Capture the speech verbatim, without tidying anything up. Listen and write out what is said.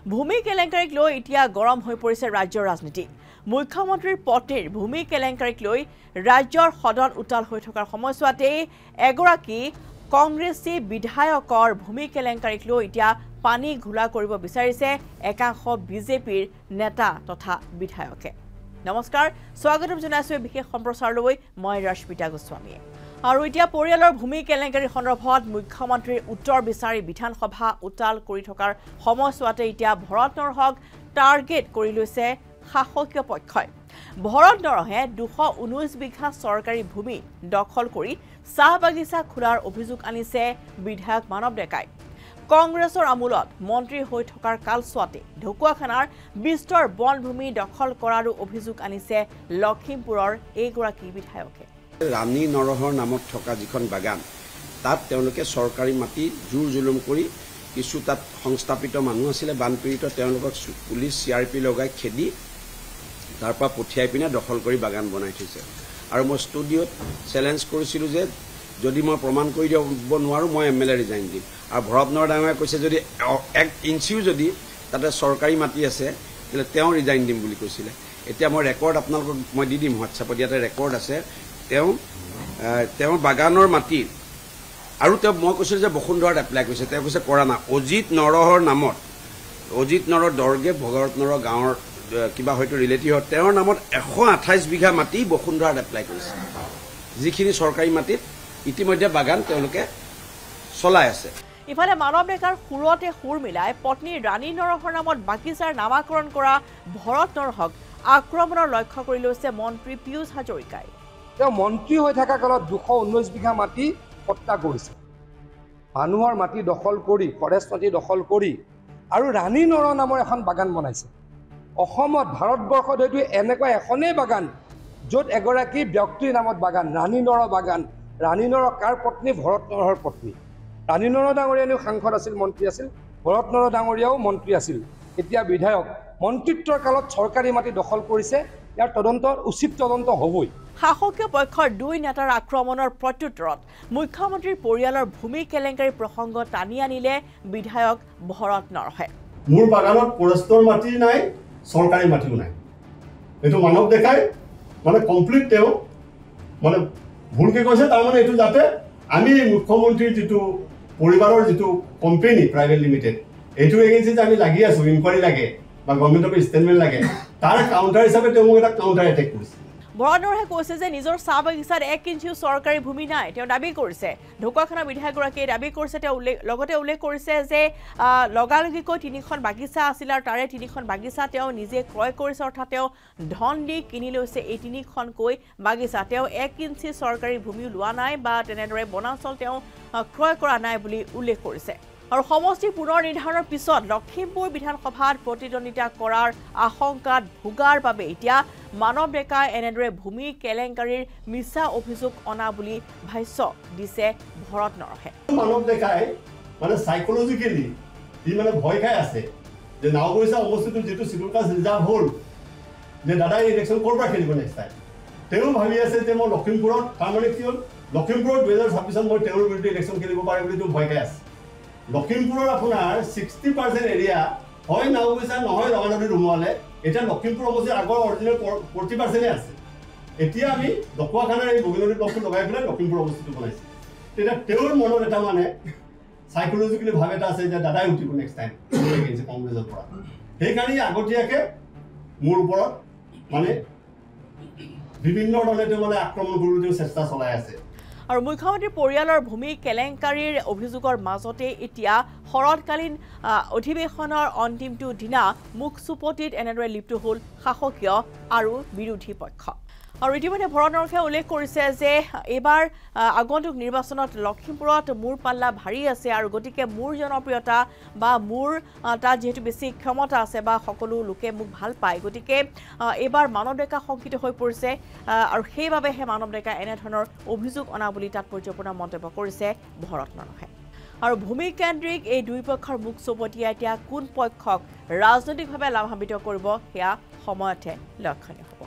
ভূমি কেলেংকাৰীক লৈ এতিয়া গৰম হৈ পৰিছে ৰাজ্যৰ ৰাজনীতি মুখ্যমন্ত্ৰীৰ পত্নীৰ ভূমি কেলেংকাৰীক লৈ ৰাজ্যৰ সদন উতাল হৈ থকাৰ সময়ছোৱাতে এগৰাকী কংগ্ৰেছী বিধায়কৰ ভূমি কেলেংকাৰীক লৈ এতিয়া পানী ঘোলা কৰিব বিচাৰিছে একাংশ বিজেপিৰ নেতা তথা বিধায়কে নমস্কাৰ স্বাগতম জনাইছো বিশেষ সম্প্ৰচাৰলৈ মই ৰশ্মিতা গোস্বামীয়ে আৰু এতিয়া পৰিয়ালৰ ভূমি কেলেংকাৰী সন্দৰ্ভত মুখ্যমন্ত্ৰীৰ উত্তৰ বিচাৰি বিধানসভা উতাল কৰি থকাৰ সময়ছোৱাতে এতিয়া ভৰত নৰহক টাৰ্গেট কৰি লৈছে শাসকীয় পক্ষই ভৰত নৰহে দুশ ঊনৈশ বিঘা চৰকাৰী ভূমি দখল কৰি চাহ বাগিচা খোলাৰ অভিযোগ আনিছে বিধায়ক মানৱ ডেকাই কংগ্ৰেছৰ আমোলত মন্ত্ৰী হৈ থকাৰ কালছোৱাতে ঢকুৱাখানাৰ বিস্তৰ বনভূমি দখল কৰাৰো অভিযোগ আনিছে লখিমপুৰৰ এইগৰাকী বিধায়কে ৰাণী নৰহৰ নামত থকা যিখন বাগান তাত তেওঁলোকে চৰকাৰী মাটি জোৰ জুলুম কৰি কিছু তাত সংস্থাপিত মানুহ আছিল বানপীড়িত তেওঁলোকক পুলিচ চিআৰপি লগাই খেদি তাৰ পৰা পঠিয়াই পিনে দখল কৰি বাগান বনাই থৈছে আৰু মই ষ্টুডিঅ'ত চ্যালেঞ্জ কৰিছিলো যে যদি মই প্ৰমাণ কৰি দিব নোৱাৰো মই এমএলএ ৰিজাইন দিম আৰু ভৰত নৰহ ডাঙৰীয়াই কৈছে যদি এক ইঞ্চিও যদি তাতে চৰকাৰী মাটি আছে তেলে তেওঁ ৰিজাইন দিম বুলি কৈছিলে এতিয়া মই ৰেকৰ্ড আপোনালোকক মই দি দিম হোৱাটছআপত ইয়াতে ৰেকৰ্ড আছে তেওঁ তেওঁ বাগানৰ মাটি আৰু তেওঁ মই কৈছিলো যে বসুন্ধৰাত এপ্লাই কৰিছে তেওঁ কৈছে কৰা না অজিত নৰহৰ নামত অজিত নৰহ দৰ্গে ভগৱত নৰহ গাঁৱৰ কিবা হয়তো ৰিলেটিভ হয় তেওঁৰ নামত এশ আঠাইছ বিঘা মাটি বসুন্ধৰাত এপ্লাই কৰিছে যিখিনি চৰকাৰী মাটিত ইতিমধ্যে বাগান তেওঁলোকে চলাই আছে ইফালে মানৱ ডেকাৰ সুৰতে সুৰ মিলাই পত্নী ৰাণী নৰহৰ নামত বাগিচাৰ নামাকৰণ কৰা ভৰত নৰহক আক্ৰমণৰ লক্ষ্য কৰি লৈছে মন্ত্ৰী পীয়ুষ হাজৰিকাই তেওঁ মন্ত্ৰী হৈ থকা কালত দুশ ঊনৈশ বিঘা মাটি হত্যা কৰিছে মানুহৰ মাটি দখল কৰি ফৰেষ্ট মাটি দখল কৰি আৰু ৰাণী নৰহ নামৰ এখন বাগান বনাইছে অসমত ভাৰতবৰ্ষত হয়তো এনেকুৱা এখনেই বাগান য'ত এগৰাকী ব্যক্তিৰ নামত বাগান ৰাণী নৰহ বাগান ৰাণী নৰহ কাৰ পত্নী ভৰত নৰহৰ পত্নী ৰাণী নৰহ ডাঙৰীয়াও সাংসদ আছিল মন্ত্ৰী আছিল ভৰত নৰহ ডাঙৰীয়াও মন্ত্ৰী আছিল এতিয়া বিধায়ক মন্ত্ৰিত্বৰ কালত চৰকাৰী মাটি দখল কৰিছে ইয়াৰ তদন্ত উচিত তদন্ত হ'বই শাসকীয় পক্ষৰ দুই নেতাৰ আক্ৰমণৰ প্ৰত্যুত্তৰত মুখ্যমন্ত্ৰীৰ পৰিয়ালৰ ভূমি কেলেংকাৰী প্ৰসংগ টানি আনিলে বিধায়ক ভৰত নৰহে মোৰ বাগানত ফৰেষ্টৰ মাটি নাই চৰকাৰী মাটিও নাই এইটো মানৱ দেখাই মানে কমপ্লিট তেওঁ মানে ভুলকে কৈছে তাৰমানে এইটো যাতে আমি মুখ্যমন্ত্ৰীৰ যিটো পৰিবাৰৰ যিটো কোম্পানী প্ৰাইভেট লিমিটেড এইটো এগেঞ্চিত আমি লাগি আছো ইনকুৱাৰী লাগে বা গভৰ্ণমেণ্টৰ ষ্টেটমেণ্ট লাগে তাৰ কাউণ্টাৰ হিচাপে তেওঁ মোক এটা কাউণ্টাৰ এটেক কৰিছে ভৰত নৰহে কৈছে যে নিজৰ চাহ বাগিচাত এক ইঞ্চিও চৰকাৰী ভূমি নাই তেওঁ দাবী কৰিছে ঢকুৱাখানা বিধায়কগৰাকীয়ে দাবী কৰিছে তেওঁ লগতে উল্লেখ কৰিছে যে লগালগিকৈ তিনিখন বাগিচা আছিল আৰু তাৰে তিনিখন বাগিচা তেওঁ নিজে ক্ৰয় কৰিছে অৰ্থাৎ তেওঁ ধন দি কিনি লৈছে এই তিনিখনকৈ বাগিচা তেওঁ এক ইঞ্চি চৰকাৰী ভূমিও লোৱা নাই বা তেনেদৰে বনাঞ্চল তেওঁ ক্ৰয় কৰা নাই বুলি উল্লেখ কৰিছে আৰু সমষ্টি পুনৰ নিৰ্ধাৰণৰ পিছত লখিমপুৰ বিধানসভাত প্ৰতিদ্বন্দ্বিতা কৰাৰ আশংকাত ভোগাৰ বাবে এতিয়া মানৱ ডেকাই এনেদৰে ভূমি কেলেংকাৰীৰ মিছা অভিযোগ অনা বুলি ভাষ্য দিছে ভৰত নৰহে মানৱ ডেকাই মানে সাইকোলজিকেলি ই মানে ভয় খাই আছে যে নাওবৈচা অৱস্থিত যিটো চিডুল কাষ্ট ৰিজাৰ্ভ হ'ল যে দাদাই ইলেকশ্যন ক'ৰ পৰা খেলিব নেক্সট টাইম তেওঁ ভাবি আছে যে মই লখিমপুৰত তাৰমানে কি হ'ল লখিমপুৰত দুহেজাৰ ছাব্বিছত মই তেওঁৰ বিৰুদ্ধে ইলেকশ্যন খেলিব পাৰে বুলি তেওঁ ভয় খাই আছে লখিমপুৰৰ আপোনাৰ ছিক্সটি পাৰ্চেণ্ট এৰিয়া হয় নাওবৈচা নহয় ৰঙানদীত সোমোৱালে এতিয়া লখিমপুৰ অৱশ্যে আগৰ অৰিজিনেল ফৰ্টি পাৰ্চেণ্টে আছে এতিয়া আমি ঢকুৱাখানাৰ এই বগীনদী ব্লকটো লগাই পেলাই লখিমপুৰ অৱস্থিত বনাইছে তেতিয়া তেওঁৰ মনত এটা মানে চাইকলজিকেলি ভাৱ এটা আছে যে দাদাই উঠিব নেক্সট টাইম কংগ্ৰেছৰ পৰা সেইকাৰণে আগতীয়াকৈ মোৰ ওপৰত মানে বিভিন্ন ধৰণে তেওঁ মানে আক্ৰমণ কৰিবলৈ তেওঁ চেষ্টা চলাই আছে আৰু মুখ্যমন্ত্ৰীৰ পৰিয়ালৰ ভূমি কেলেংকাৰীৰ অভিযোগৰ মাজতে এতিয়া শৰৎকালীন অধিৱেশনৰ অন্তিমটো দিনা মুখ চুপতিত এনেদৰে লিপ্ত হ'ল শাসকীয় আৰু বিৰোধী পক্ষ আৰু ইতিমধ্যে ভৰত নৰহে উল্লেখ কৰিছে যে এইবাৰ আগন্তুক নিৰ্বাচনত লখিমপুৰত মোৰ পাল্লা ভাৰী আছে আৰু গতিকে মোৰ জনপ্ৰিয়তা বা মোৰ তাত যেহেতু বেছি ক্ষমতা আছে বা সকলো লোকে মোক ভাল পায় গতিকে এইবাৰ মানৱ ডেকা শংকিত হৈ পৰিছে আৰু সেইবাবেহে মানৱ ডেকা এনেধৰণৰ অভিযোগ অনা বুলি তাৎপৰ্যপূৰ্ণ মন্তব্য কৰিছে ভৰত নৰহে আৰু ভূমি কেন্দ্ৰিক এই দুই পক্ষৰ মুখ চুপতিয়া এতিয়া কোন পক্ষক ৰাজনৈতিকভাৱে লাভান্বিত কৰিব সেয়া সময়তে লক্ষণীয়